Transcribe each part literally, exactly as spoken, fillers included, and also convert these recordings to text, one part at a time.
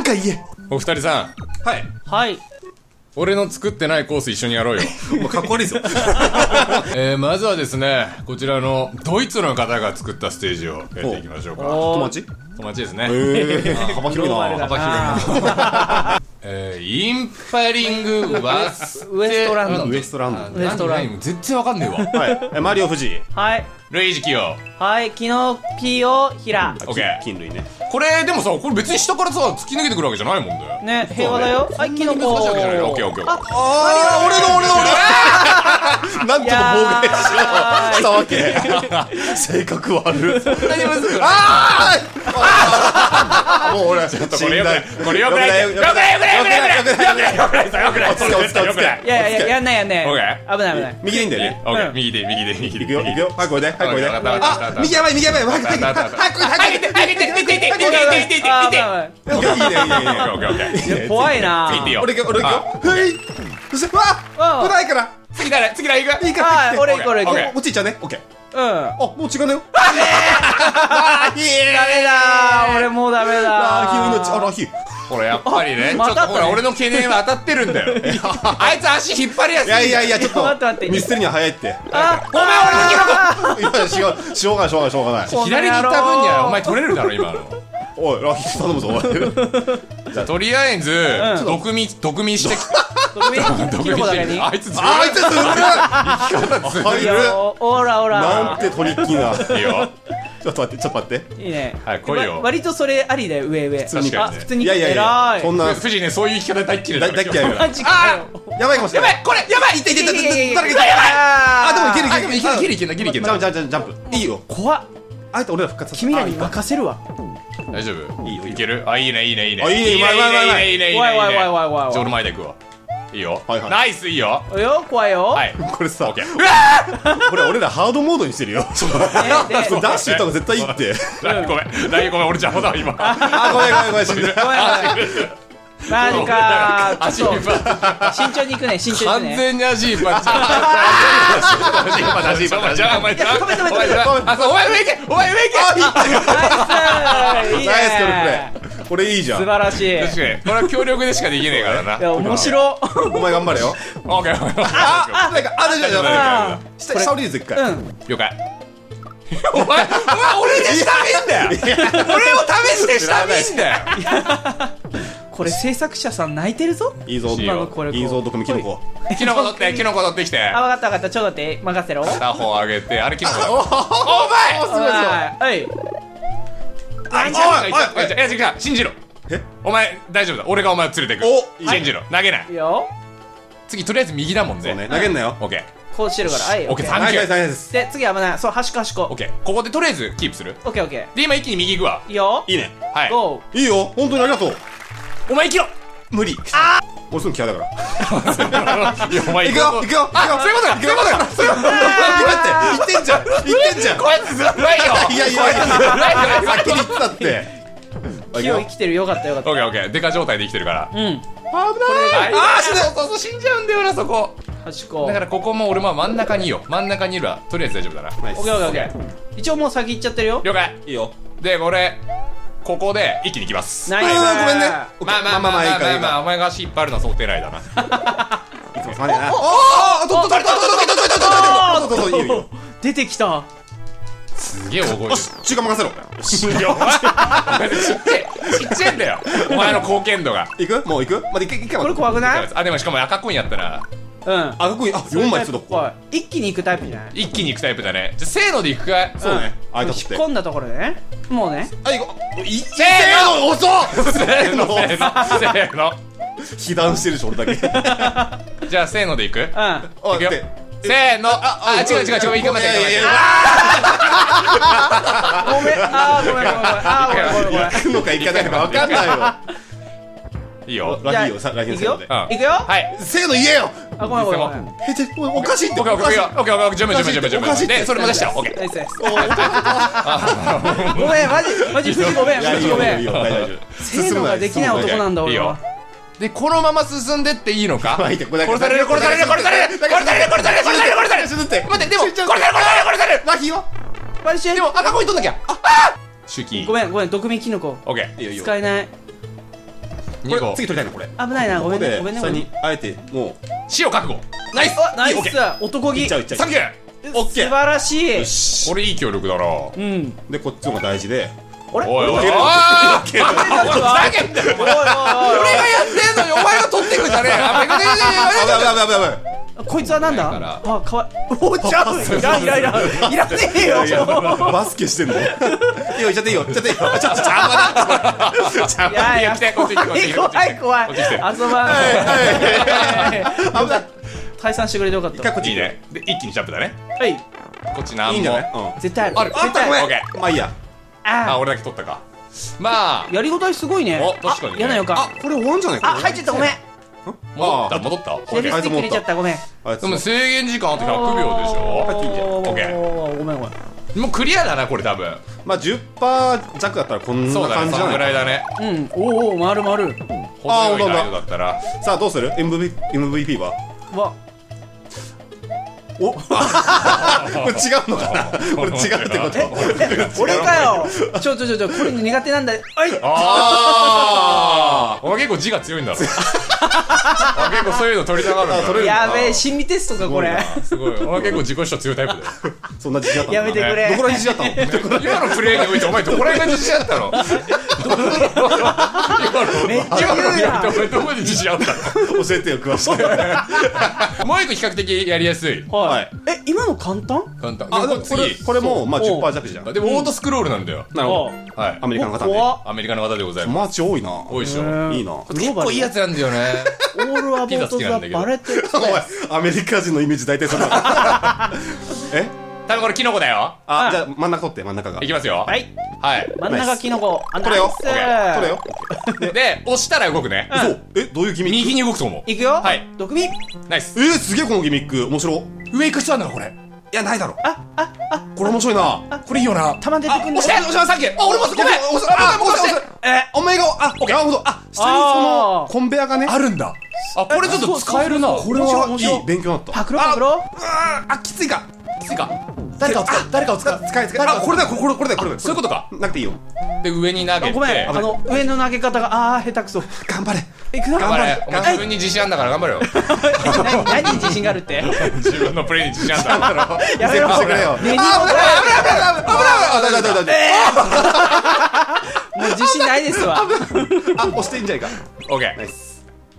なんか言え。 お二人さん、 はい。 はい。 俺の作ってないコース一緒にやろうよ。 もうかっこ悪いぞ。 えー、まずはですね、こちらのドイツの方が作ったステージをやっていきましょうか。 友達友達ですね。 えー、幅広いな。 幅広いな。えー、インパリングワスウエストランド。 ウエストランド。 ウエストランド。 全然わかんねえわ。 はい。マリオ藤井。 はい。 ルイージキヨ。 はい。キノピオヒラ。 オッケー。 金類ね。これでもさ、これ別に下からさ突き抜けてくるわけじゃないもんね。 ね、平和だよ。はい、キノコ。 オッケーオッケーオッケー。ああ、俺の俺の俺の。なんとか妨害したわけ。性格悪い。 何もする。 ああ。もう俺ちょっとこれよくない。これよくない。よくないよくないよくないよくないよくないよくないよくないよくない。 おつけおつけおつけ。 いやいややんないやんない。 オッケー。 危ない危ない。 右でいいんだよね。 オッケー。右で右で右で。 いくよいくよ。はいこれではいこれで。 あ、 右やばい右やばい。はいこれはいこれはいこれ。 はい、いていていていていていていていていていて。 いいねいいねいいね。 怖いな。 俺行く俺行くよ。はい。そしてわあ。ないから。 次誰次誰行く？ いいか。 はい、俺行く俺行く。 おちいちゃんね。オッケー。 うん。 あ、もう違うねよ。 ダメだ。俺もうダメだ。 ラヒの命、あ、ラヒ。 ほらやっぱりね、ちょっとほら俺の懸念は当たってるんだよ。あいつ足引っ張りやすい。 いやいやいや、ちょっと待って待って見捨てるには早いって。 あ、 ごめん俺のキノコ。 いや、違う、しょうがないしょうがないしょうがない。 左に行った分にはお前取れるだろ今の。 おい、ラヒ頼むぞおい。 じゃとりあえず毒味毒味してきた。 キノコだけに。 あいつずるい。 あいつずるい。 生き方ずるい。 オラオラ。 なんてトリッキーな。 いいよ。 ちょっと待ってちょっと待って。 いいね。 はい来いよ。 割とそれありだよ上上。 普通にあ普通に。 いやいやいや。そんな藤井ねそういう生き方大っ嫌いだ。 大っ嫌いだ。 マジかよ。 やばいかもしれない。 やばいこれやばい。 いっていっていっていって。 やばい。 あでもいけるいけるいけるいけるいけるいける。 ジャンプジャンプジャンプ。いいよ。 怖っ。 あえて俺ら復活させ君らに任せるわ。 大丈夫？ いいよいける？あいいねいいねいいね。 あいいねいいねいいねいいねいいねいいね。 わいわいわいわいわい。 じゃあ俺前で行くわ。いいよ。 はいはい。 ナイスいいよ。 およ怖いよ。 はい。 これさ、 オッケー。 これ俺らハードモードにしてるよ。ダッシュとか絶対いいって。 ごめんラインごめん俺邪魔だ今。 あごめんごめんごめん死んだ。 ごめんごめん。マジかー。 足引っ張っ慎重に行くね慎重に行くね。 完全に足引っ張っちゃう。足引っ張って足引っ張って。じゃあお前じゃあお前お前上行けお前上行け。 ナイス。いいナイスこれね。 これいいじゃん。 素晴らしい。 確かにこれは協力でしかできねえからな。 いや面白。 お前頑張れよ。 オッケーオッケー。 あなんかあ大丈夫大丈夫。下下降りるぞ一回。 了解。お前お前俺で下見んだよ。俺を試して下見んだよ。 これ制作者さん泣いてるぞ。 いいぞいいぞ毒味キノコ。 キノコ取ってキノコ取ってきて。 あ分かった分かったちょっと待って任せろ。 片方上げてあれキノコ。お前。 すごいはい。 あいやいや違う信じろ。 えお前大丈夫だ俺がお前を連れてく。 お信じろ投げない。 いいよ。 次とりあえず右だもんね。 そうね投げんなよ。 オッケー。 こうしてるからはい。 オッケーサンキュー。 で次危ないそう端っこ端っこ。 オッケーここでとりあえずキープする。 オッケーオッケで今一気に右行くわ。 ー。いいよ。 いいね。 はい。 ゴー。 いいよ本当にありがとう。 お前生きろ。 無理。ああ俺すぐ嫌いだから。 いやお前行くよ行くよ。 あそういうことかそういうことかそういうことか。 言ってんじゃん言ってんじゃん。 こいつずるいよ。 いやいやいや先に言ってたって。 木を生きてるよかったよかった。 オッケーオッケーデカ状態で生きてるから。 うん。 危ない。 ああ死んだ。そうそう死んじゃうんだよなそこ。 端っこ。 だからここも俺も真ん中にいよ真ん中にいるわ。とりあえず大丈夫だな。 オッケーオッケーオッケー。一応もう先行っちゃってるよ。 了解。 いいよ。 でこれここで一気に行きます。 ナイス。 ごめんね。 まあまあまあまあまあまあお前が足引っ張るのは想定内だな。 いつもさまでな。おおとっととっとっとっとっとっとっとっとっといいよ。 出てきた。 すげえ大声。 よし中華任せろ。 いやお前ちっちゃいちっちゃいんだよお前の貢献度が。 行くもう行くまだ行けこれ怖くない？ あでもしかも赤コインやったらうんあかっこいい。あよんまいすると一気に行くタイプじゃない？ 一気に行くタイプだね。じゃあせーので行くか。 そうね引っ込んだところでねもうねはい行こう。せーの遅っ。 せーのせーのせーの被弾してるし俺だけ。 じゃあせーので行く。 うん行くよせーのあ違う違う違う行くまで行くまで。 ごめんあーごめんごめんごめんあーごめんごめんごめん。 行くのか行かないのか分かんないよ。 いいよ。 ラッキーよさラッキーのせーので。 行くよ。 はいせーの言えよ。 あごめんごめんごめん。 えちょおかしいって。 オッケーオッケーオッケーオッケー準備準備準備準備でそれも出したオッケー。 ナイスナイス。ごめんマジマジ藤ごめん藤ごめん。せーのができない男なんだ俺は。 でこのまま進んでっていいのか。 殺殺される殺される殺される殺される殺される殺される殺される死ぬって待ってでも殺される殺される殺される。 ラッキーはマジででも赤コイン取んなきゃ。ああ手記ごめんごめん毒味キノコオッケー。 使えない。 にこ次取りたいのこれ。 危ないな、ごめんね、ごここでめんね。 下にあえてもう死を覚悟。ナイスナイスいいオッケ男気いっちゃういっちゃう。 サンキュー。 オッケー。 素晴らしい。 よし。 俺いい協力だな。 うん。 でこっちの方が大事で。 あれおいおいおい。 いけるあーいけるおいふざけんなよお前。俺がやってんのにお前が取ってくんじゃねえ。あ、めくね危ない危ない危ない危ない。 こいつはなんだないからあ、かわいおちゃういらんいらんいらんいらねえよ。 バスケしてんの。いいよ、いっちゃっていいよ、いっちゃっていいよ。ちょっと邪魔だ。邪魔。 いやいや来てこっち来てこっち来て怖い怖いこっち来て遊ばん。 危ない。 退散してくれてよかった。 一回こっちいいね。で一気にジャンプだね。 はい。 こっちなんもいいんじゃない？うん。 絶対ある。 ある絶対ある。 ごめんオッケー。 まあいいや。 あ、 あ俺だけ取ったか。まあやりごたえすごいね。 お確かにねあやなよか。 これ終わんじゃないか。 あ、入っちゃったごめん。 戻った戻った。オッケー。 セールスティック入れちゃったごめん。 あいつでも制限時間あとひゃくびょうでしょ。 入っていいんじゃんオッケーごめんごめん。 もうクリアだなこれ多分。 まあ じゅっパーセント 弱だったらこんなそうだね。その感じじゃない。 ぐらいだね。 うん。おーおー回る回る。 程よい難易度だったら。 さあどうする？ エムブイエムブイピー は？ わ。 おこれ違うのかな。これ違うってこと。 俺かよ。ちょちょちょちょこれ苦手なんだ。はい。 ああ。お前結構字が強いんだろ。あ、結構そういうの取りたがるんだ。 取れるやべえ心理テストかこれ。 すごい。お前結構自己主張強いタイプだよ。 そんな自信あったの？ やめてくれ。 どこら辺自信あったの？ 今のプレーにおいてお前どこら辺が自信あったの？ めっちゃ言うやん。 お前どこで自信あった教えてよ詳しく。 の？もう一個比較的やりやすい。 はい。え今の簡単？ 簡単。 あでもこれこれもまあ じゅっパーセント 弱じゃん。 でもオートスクロールなんだよ。 なるほど。 はい。 アメリカの方ね。 怖っ。 アメリカの方でございます。 友達多いな。 多いでしょ。 いいな。 結構いいやつなんだよね。 オールアバウトザバレット。 お前アメリカ人のイメージ大体そんな。え？ 多分これキノコだよ。 あじゃあ真ん中取って真ん中が。 いきますよ。 はい。 はい。 真ん中キノコ。あこれよ。 ナイスこれよ。 で、押したら動くね。 そう。えどういうギミック？ 右に動くと思う。 いくよ。 はい。 毒味。 ナイス。 えすげえこのギミック面白。 上行く必要あるんだろこれ。 いやないだろ。 あああこれ面白いな。 これいいよな。 玉出てくんの。 押して押してサンキュー。あ、俺も押す。ごめん。 押すあ押す押す。 えお前があなるほど。あ下にそのコンベヤがね。 あるんだ。あ、これちょっと使えるな。 これはいい勉強になった。 パクロパクロ。 あきついか。 きついか。 誰かを使う誰かを使う。 使い使い。あこれだこれこれこれだこれだ。 そういうことか。 なくていいよ。 で、上に投げて。 ごめんあの上の投げ方があー下手くそ。 頑張れ。 いくよ。 頑張れ。お前自分に自信あんだから頑張れよ。 何何に自信があるって？ 自分のプレーに自信あんだろ。 やめろ。 してくれよ。 根にも危ない危ない危ない危ない危ない危ない危ない。 もう自信ないですわ。 あ押していいんじゃないか。 オッケー。 ナイス。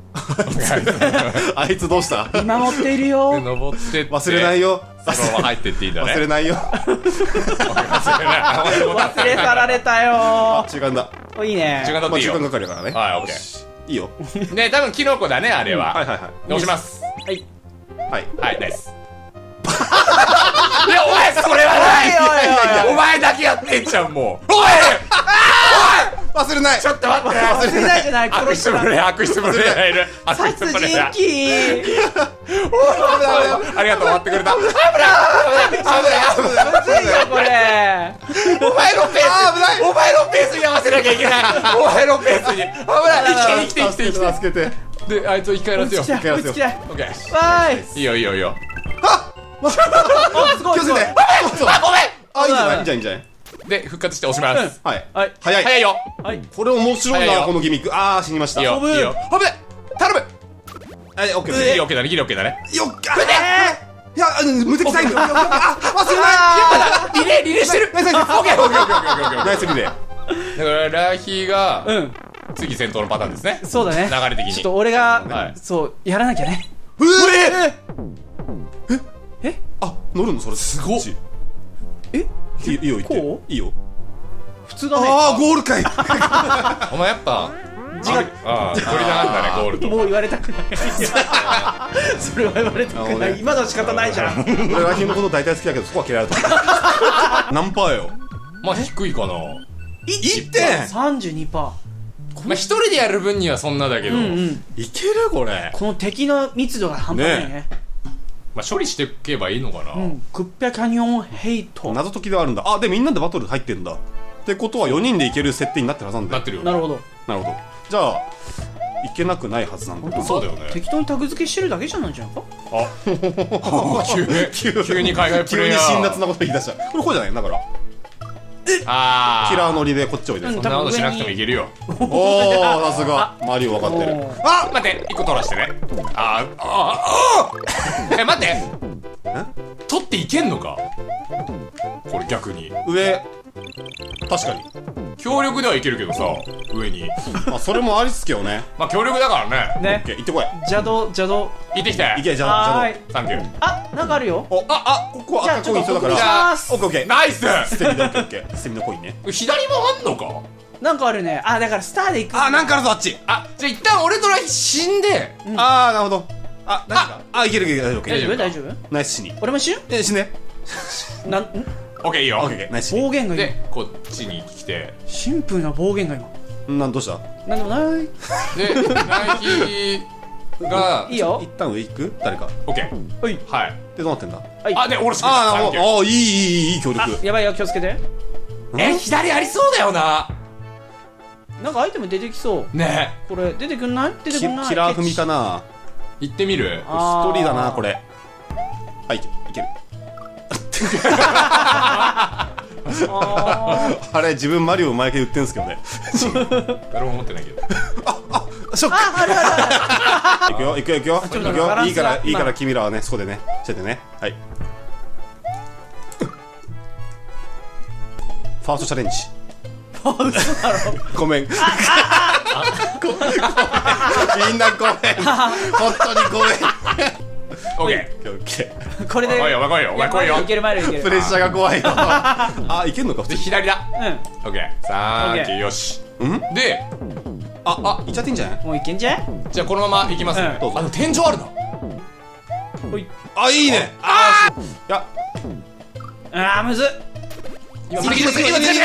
あいつどうした？ 見守っているよ。 登ってって。 忘れないよ。 そのまま入ってっていいんだね。 忘れないよ。 忘れない。 忘れ去られたよ。 中間だ。 いいね。 時間だっていいよ。 まあ中間係だからね。 はい、オッケー。 いいよ。 ね、多分キノコだね、あれは。 はいはいはい押します。 はい。 はい。 はい、ナイス。いや、お前、それはない。お前だけやってんじゃん、もう。おい忘れない。 ちょっと待って。 忘れないじゃない。 悪殺したら。 質プレイ、悪質プレイがいる。悪質殺プレイが人鬼。 ありがとう、終わってくれた。危ない危ないむずいよこれ。 お前のペースお前のペースに合わせなきゃいけないお前のペースに危ない生きて生きて生きて助けて。 で、あいつを生き返らせよう。 追いつきたい追いつきたい。 オッケー。 わーい。 いいよいいよいいよ。 おすごいすごい。 気をつけて。 あ、ごめんあいいんじゃないいいんじゃないいいんじゃない。 で、復活して押します。 はい。 はい早い。 早いよ。 はい。 これ面白い早いよなこのギミック。ああ死にました。 いいよ。いいよ。危ない頼むはいオッケー。 ギリオッケーだね、ギリオッケーだね。 よっか。いや無敵タイム。あ忘れない。 リレー、リレーしてるオッケーオッケーオッケーオッケーオッケーオッケー。 ナイスリレー。 だから、ラヒが、 うん。 次先頭のパターンですね。 そうだね。 流れ的に。 ちょっと俺がはいそうやらなきゃね。 うえええあ乗るのそれすごっ。 えいいよ言ってこういいよ。 普通だね。 ああゴールかい。 お前やっぱ、字が、ああ、鳥だなんだね、ゴールと。 もう言われたくない。それは言われたくない。今のは仕方ないじゃん。 俺ラヒのこと大体好きだけどそこは嫌いだった。何パーよ。 まあ、低いかな。 いってん。 さんじゅうにパまあ、一人でやる分にはそんなだけど、 ー。うんうん。 いけるこれ。 この敵の密度が半端ないね。 まあ、処理していけばいいのかな。 うん。クッペキャニオンヘイト。 謎解きではあるんだ。あでみんなでバトル入ってんだ。ってことはよにんでいける設定になってるはずなんだよ。 なってるよ。 なるほど。 なるほど。じゃあいけなくないはずなんだ。 そうだよね。 適当にタグ付けしてるだけじゃないじゃんか。 あ急に、急に海外プ急レイヤー。 に辛辣なこと言い出した。これこうじゃないだから。 あキラー乗りでこっちおいで。 うんそんなことしなくてもいけるよ。 おお、さすがマリオ分かってる。 あ、待って、一個取らしてね。あーあー、え、待って。取っていけんのか。これ逆に。 上、確かに。 強力ではいけるけどさ、上に。 あ、それもありっすけどね。 まあ強力だからね。 ねオッケー、行ってこい。 邪道邪道。 行ってきて。 行け、じゃはーいあ、じゃサンキュー。 あ、なんかあるよ。 あ、あ、ここじゃあ赤コイン一緒だから。 ちょっとオ僕しますッケーオッケー。 ナイス。 捨て身のオッケーオッケー。捨て身のコインね。 左もあんのか。 なんかあるね。あ、だからスターで行く。 あ、なんかあるぞ、あっち。 あ、じゃあ一旦俺とライ死んで。 あー、なるほど。あ、大丈夫か。あ、いけるいける、大丈夫。 大丈夫大丈夫。 ナイス死に。 俺も死ぬ。 え、死ね。 なんんオッケーいいよ。 オッケーオッケー、ナイス死に。 暴言が今。 で、こっちに来て。 シンプルな暴言が今。 なん、どうしたなんでもない。 で、ナイキが。 いいよ一。旦上行く誰か。 オッケー。 おい。 はい。 で、どうなってんだはい。 あ、で、俺しかあー、なサンキュー。 るほど。あー、いいいいいい協あ、 力。 やばいよ、気をつけて。 え、左ありそうだよな。 なんかアイテム出てきそう。 ねこれ出てくんない？出てキくんない？ キラー踏みかな。 え。行ってみる。 あー一人だな、これ。はい、いけいける。 ああれ、自分マリオ毎回言ってんすけどね。 誰も思ってないけど。 ショック。 ーあ、あるあるある。 いくよ、いくよ、いくよ。いくちょっとバラよ。 ンスがいいから、いいかまあら君らはね、そこでね、しててね。はい。ファーストチャレンジ。 嘘だろ。 ごめん。ごめん。みんなごめん。本当にごめん。 オッケオッケー。 これで。 来いよお前来いよお前来いよいける前いける。 プレッシャーが怖いよ。あ、いけんのか、普ー。で、 通に。 左だ。 うん。 オッケー。サンキュー、よし。 うんで、 あ、あ、いっちゃっていいんじゃないもういけんじゃん。 じゃあこのまま行きますねうん。 どうぞあの、天井あるな。 ほい。 あ、いいね。あー、いや、 あー、むずっ。今次次次次次次次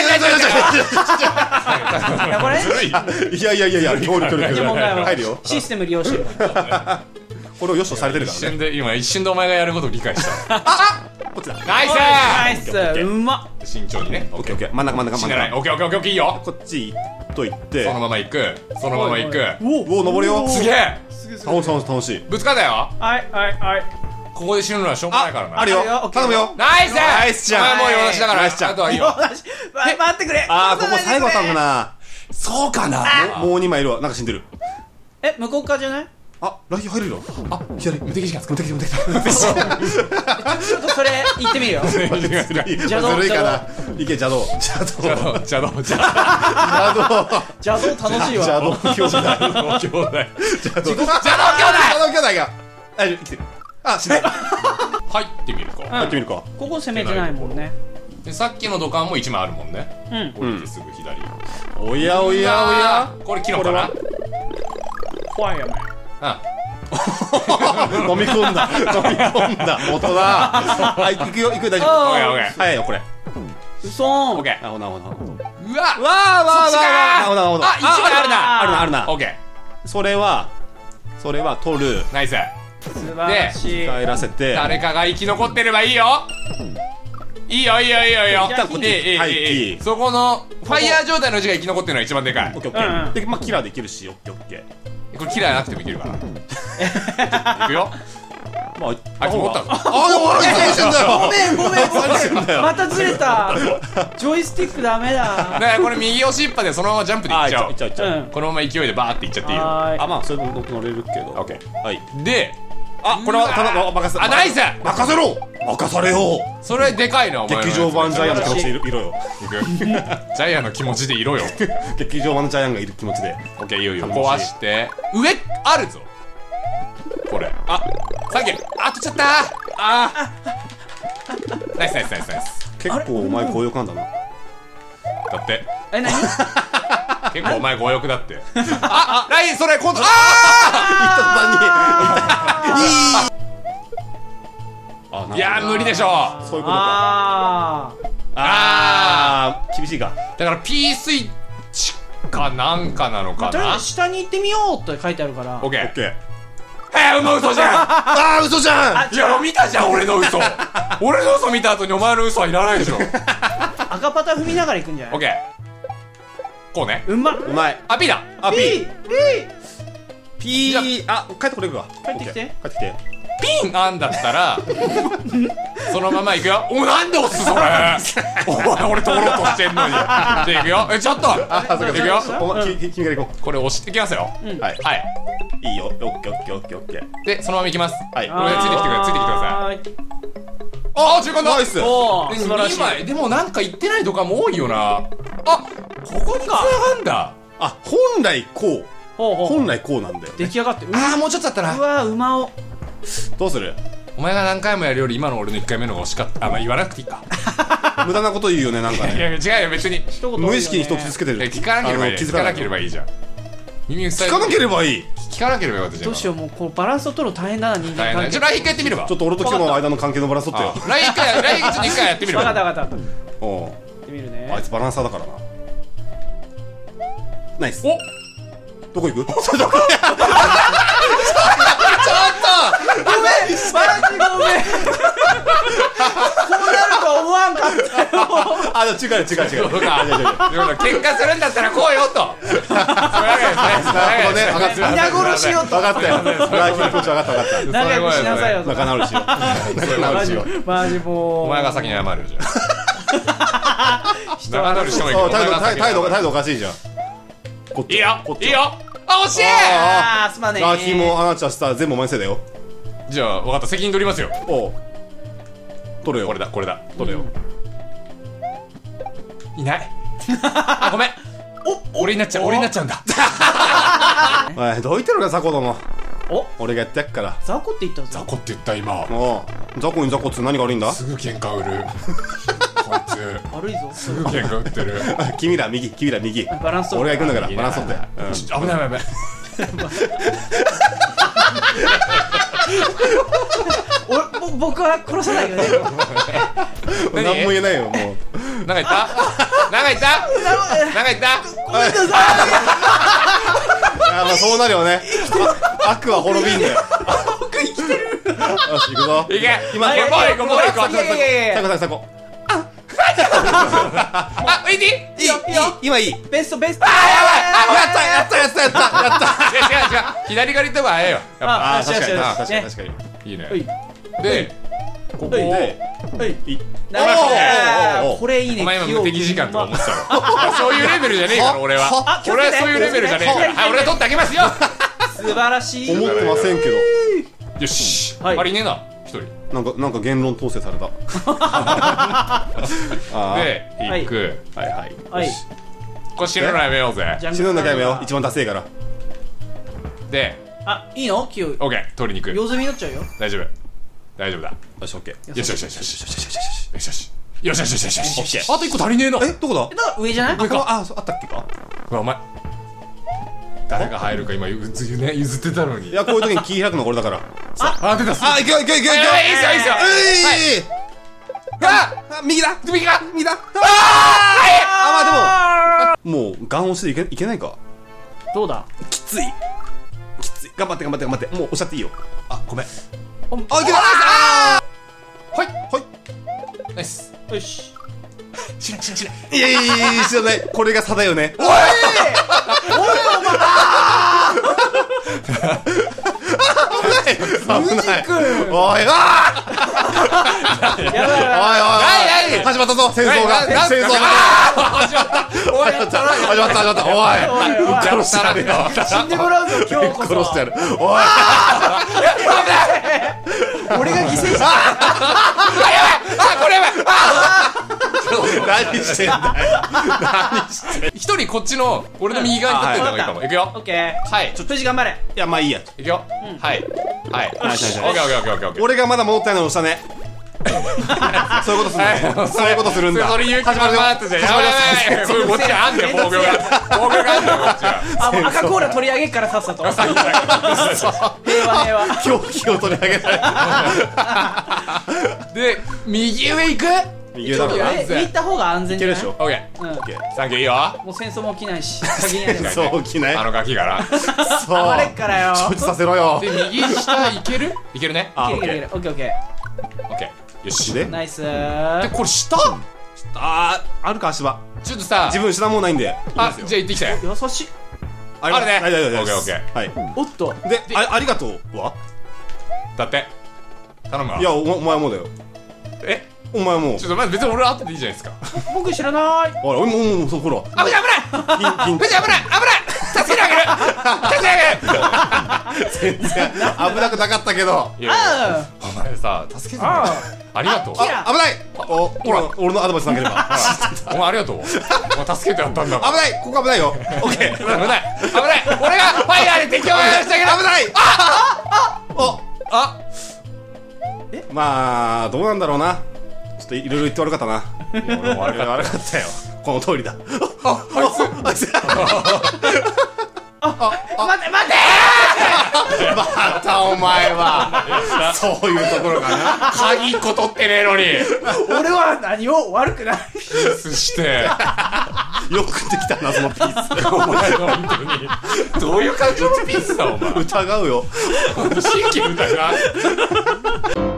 いやこれずるい。 いやいやいやいや、協力協力。 問題入るよは。システム利用してる。 これをよしとされてる一からね。 瞬で、今一瞬でお前がやることを理解した。 こっちだ。 ナイスナイス。うまっ。 慎重にね。 オッケーオッケー。真ん中真ん中真ん死ねない。 中。 オッケーオッケーオッケーオッケーいいよ。 こっち行っといて。 そのまま行く。そのまま行く。 おお、登るよ。 すげえ。 楽しい楽しい楽しい。 ぶつかったよ。 はいはいはい。 ここで死ぬのはしょうがないからな。 あるよあるよ。 頼むよ。 ナイスナイスじゃんお前もう用なしだから。 ナイスじゃんあとはいいよ。 よしま待ってくれ。 あー、ここ最後だったのかな。 そうかな。 もうにまいいるわ。なんか死んでる。 え、向こう側じゃない？ あ、ラヒ入れるよ。あ、左。 無敵時間使無敵無敵。ずちょっとそれ言ってみるよ。 るい邪道ずるいかな。いけ、邪道。邪道。 邪道邪道邪道。 邪道楽しいわ。 邪道兄弟。 邪道兄弟。 邪道。 邪道兄弟。 邪道兄弟が。あ、生きてる。あ、死んだ。 入ってみるか。 やってみるか。 ここ攻めてないもんね。 で、さっきの土管もいちまいあるもんね。 うん。 降りてすぐ左。 おやおやおや。 これキノコかな。 怖いよね。 あ、 飲み込んだ。飲み込んだ。音だ。はい、行くよ、行くよ、大丈夫。 オッケーオッケー。 早いよ、これ。 嘘ーん。 オッケー。 なるほど、なるほど。 うわ。 わーわーわーそっちかーなるほど、なるほど。 あ、一枚あるな。 あるな、あるな。 オッケそれは、それは取る。 ー。ナイス。 素晴らしい。 帰らせて。 誰かが生き残ってればいいよ。いいよいいよいいよいいよ。 一旦こっちいいいいいいはいいい。そこのファイヤー状態のうちが生き残ってるのが一番でかい。 オッケーオッケうんうんー。で、まあ、キラーできるし、オッケーオッケー。 これキラーなくてもいけるから。いくよ。 まあ、 あいつ持ったぞ。 あ、でも、あれ、何してんだよ。 ごめんごめんご何してんだよ。 めん。またずれた。ジョイスティックダメだ。 だからこれ右押しっぱでそのままジャンプでいあ、 っちゃおういっちゃう、いっちゃう、いっちゃう。 うん。 このまま勢いでバーっていっちゃっていいよ。 はあ、まあ、それも僕乗れるけど。 オッケー。 はい。 で、 あ、これは、ただ、任せ。 あ、ナイス。 任せろ。任されよ。 それでかいなお前のやつ。 劇場版ジャイアンの気持ちでいるいろよ。 いくジャイアンの気持ちでいろよ。 劇場版のジャイアンがいる気持ちで。 オッケーいいよいいよ。 楽しい壊して上あるぞ。これ。あ、サンキュー。あ、取っちゃったー。あー。ナイスナイスナイスナイス。 結構お前強欲なんだな。 だって。 え、何？ 結構お前強欲だって。あ、ラインそれ今度。あああ。いやー無理でしょ。 そういうことか。 ああー、厳しいか。 だから P スイッチかなんかなのあ。 かな。 とりあえず下に行ってみようって書いてあるから。 オッケー。 オッケー。 えー、もう嘘じゃん。 あー、嘘じゃん。 いや見たじゃん俺の嘘。俺の嘘見た後にお前の嘘はいらないでしょ。 赤パタ踏みながら行くんじゃない？ オッケー。こうね。 うんまっ。 うまい。 あ、P だ。 あ、 ピ P。 ー P。あ、帰ってこれるか。 帰ってきてオッケー帰ってきて。 ピンあんだったらそのままいくよ。おなんで押すそれお前俺通ろうとしてんのに。じゃあいくよ。えちょっといくよ。 お前き君から行ここれ押していきますよ。 う。はいはいいいよ。オッケーオッケーオッケーオッケー。 でそのままいきます。 はい。 これついてきてください。ついてきてください。 はーい。 ああ中間だ。 ナイス。 おー素晴らしい。 にまいでもなんか言ってないとかも多いよな。あここにつながんだ。 あ、本来こう。 ほうほう。 本来こうなんだよね。 出来上がってる。 ああもうちょっとだったな。 うわ馬を。 どうする？ お前が何回もやるより今の俺のいっかいめの方が惜しかった。あまあ言わなくていいか。 無駄なこと言うよね、なんかいね。 や違うよ別に。 一言多いよね無意識に人傷つけてる。 聞かなければいい。 あの気づ聞かなけかないればいいじゃん。耳塞い聞かなければいい。 聞かなければよかったじゃん。 どうしようもうこうバランスを取るの大変だな人間大変だね。ちょ関係。 来一回やってみれば。 ちょっと俺と今日の間の関係のバランス取ってよ。 来一回来月に一回やってみれわかば。 ったわかった。やおうってみるね。 あいつバランサーだからな。ナイス。 おどこ行く？ ごめんマジごめん。こうなるとは思わんかったよ。 あ、でも違う違う違う。 そうか。 違う違う違うでも喧嘩するんだったらこうよと。それなるほどね。分かった。 皆殺しよと。 分かったよ。ライフの気持ち分かった分かった。 仲良くしなさいよと。 仲直りしよう。仲直りしよう。 マジもう。 お前が先に謝るよじゃあ。仲直りしてもいいけど。 そう態度態態度が態度おかしいじゃん。こっちいいよこっちいいよ。あ惜しい。 あーすまねえ。 ガキもあなたした全部お前のせいだよ。 じゃあ分かった責任取りますよ。 おう。取れよ。 これだこれだ。 取れよ。 いない。あごめん。お俺になっちゃう俺になっちゃうんだ。 おいどいてるか雑魚ども。 お俺がやってやっから。 雑魚って言ったぞ。 雑魚って言った今。 おう。雑魚に雑魚っつ何が悪いんだ？ すぐ喧嘩売る。こいつ悪いぞ。 すぐ喧嘩売ってる。 君ら右君ら右。 バランス取る。 俺が行くんだからバランス取って。うんちょ危ない危ない危ない。 俺ぼ僕は殺さないよね。 何何も言えないよもう。 なんか言ったなんか言ったなんか言ったごめんなさい。 あまあそうなるよね。悪は滅びんだよ。僕生きてる。よし行くぞ。 いけ今もう行こう行こうもう行こう。 いやいやいやいや最後最後最後。 あいいいいいいよいいよ。 今いい。 ベストベスト。 やったやったやったやったやった。 違う違う違う左狩りとかあえよやっぱああー確かによしよし確かに確かに。 いいねはいでここをではい。 いなるほどおーおーおーこれいいね。 お前今無敵時間とか思ってたろそういうレベルじゃねえから俺はあ俺はそういうレベルじゃねえからはい俺が取ってあげますよ素晴らしい。 思ってませんけど。 よしはいありねえな一人なんかなんか言論統制された。あーではい行くはいはい。 はい。 これ死ぬのやめようぜジャン死ぬんだけやめよう。一番ダセえから。 であいいの？キヨ。 オッケー取りに行く用済みになっちゃうよ。 大丈夫大丈夫だよしオッケー。 よしよしよしよしよしよしよしよしよしよしよしよしよしよしオッケーあと一個足りねえなえどこだ？ だから上じゃない？ あこのあそうあったっけか。 うわお前誰が入るか今譲ね譲ってたのにいやこういう時に切り開くのこれだから。 あ出たあいけよいけよいけよいけよ。 いいっすよいいっすよえい。 ああ右だ右が右だ。 ああまあでももうガン押しでいけいけないか。 どうだ？ きついきつい。頑張って頑張って頑張って。もう押しちゃっていいよ。 あごめんあいけた。 はいはい。 ナイスよし。 しないしないしないいやいやいやいや知らない。これが差だよね。危ない。おいあやばいやばい。 おいおいおい始まったぞ戦争が戦争が始まったおいやったな始まった始まったおい殺してやるよ死んでもらうぞ今日こそ。 殺してやるおい俺が犠牲者。 あこれやばい何してんだよ何してん一人こっちの俺の右側に立ってんのがいいかもいくよオッケー。 はいちょっと藤頑張れ。 いやまあいいやいくよはいはいオッよしケーオッケーオッケーオッケーオッケー俺がまだ戻ってないのを押したねそういうことするんだそういうことするんだそれ勇気始まるよ満々ってじゃんやばいやばいやばいこっちあんだよ防御が防御があんだよこっちはあもう赤コーラ取り上げっからさっさと。平和平和。 狂気を取り上げられるで右上行く右だろうなえ上行った方が安全じゃない？ いけるでしょオッケうん。 ーサンキューいいよもう戦争も起きないし。限りない。 そう起きないあのガキからそう暴れっからよ。 承知させろよで右下いけるいけるねあいけるいける。オッケーオッケオッケーよしでー。ナイスでー。 これ下あーあるか足場ちょっとさ自分下もうないんであじゃあ行ってきて優しい。 ありますあるねはい大丈夫ですオッケーオッケはいおっと。 であありがとうはだって頼むわ。 いや、おお前もだよ。 えお前も。 ちょっとまず別に俺は後でいいじゃないですか。 僕知らないほら、俺も、もう、そう、ほら。 危ない危ないピン、ピン。 藤井危ない危ない助けてあげる助けてあげる全然、危なくなかったけど。 いやいやお前さ、助けてもらありがとう。 あ、危ないお、ほら、俺のアドバイスなければ。 お前ありがとう。お前助けてやったんだ危ない、ここ危ないよ。オッケー。 危ない危ない俺がファイヤーで敵をやらせてあげる。 危ないあおあまあ、どうなんだろうな。ちょっといろいろ言って悪かったな。 俺も悪か悪かったよ。この通りだ。 ああいつ待て待てまたお前はそういうところかな。 鍵いっこ取ってねえのに俺は何も悪くないピースしてよくできたな、そのピース。 お前本当にどういう感情のピースだお前疑うよ。 新規疑う